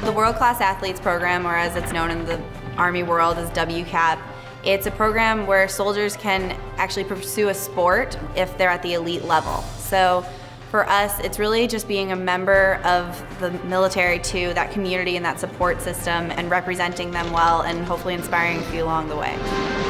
The World Class Athletes Program, or as it's known in the Army world as WCAP, it's a program where soldiers can actually pursue a sport if they're at the elite level. So for us, it's really just being a member of the military to that community and that support system and representing them well and hopefully inspiring a few along the way.